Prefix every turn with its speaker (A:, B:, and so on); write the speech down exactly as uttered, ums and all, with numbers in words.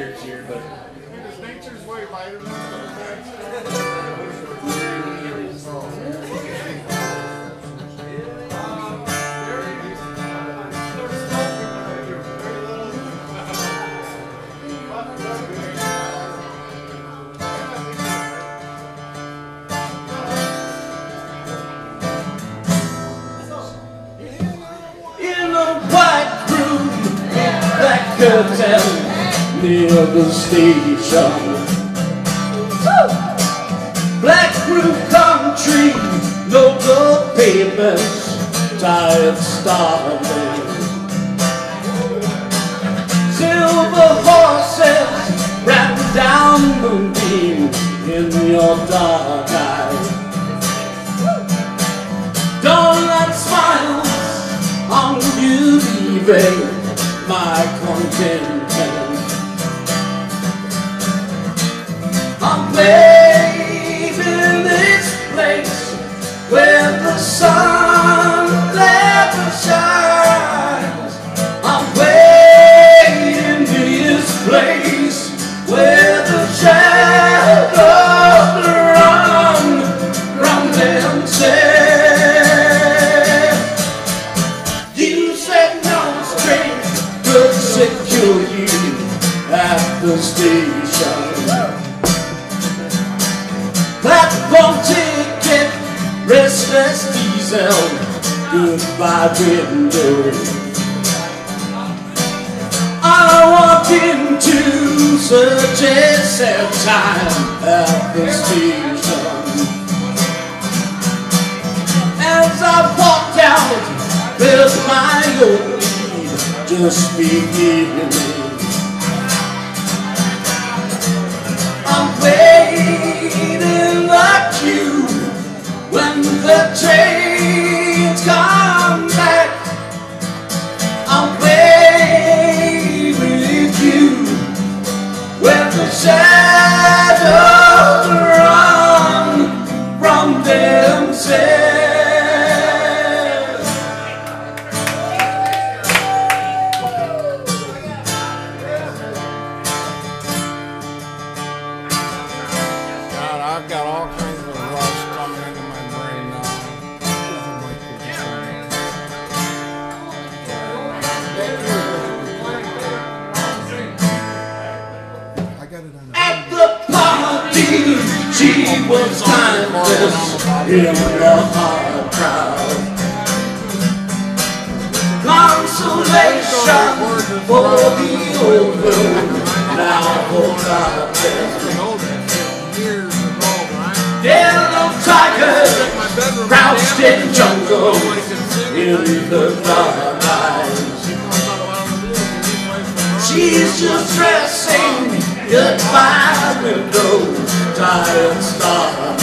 A: here, but
B: nature's way lighter than
A: in a white room, black curtain near the station. Black roof country, local papers, tired starving. Silver horses wrapped down moonbeam in your dark eyes. Dawnlight smiles on you, leaving my contentment. I'm waiting this place where the sun never shines. I'm waiting this place where the shadows run from themselves. You said no strength could secure you at the station. Platform ticket, restless diesel, goodbye window. I walked into such a sad time at the station. As I walked out, there's my old need just beginning. I'm waiting the queue when the trains come back. I'm waiting with you where the shadows run from themselves.
B: I've got all kinds of rust coming into my brain now. I got it on.
A: At the party, she was timeless in the hard crowd. Consolation for the over, now forgotten. Yellow tigers crouched in jungle in the dark eyes. She's just dressing goodbye window, tired star.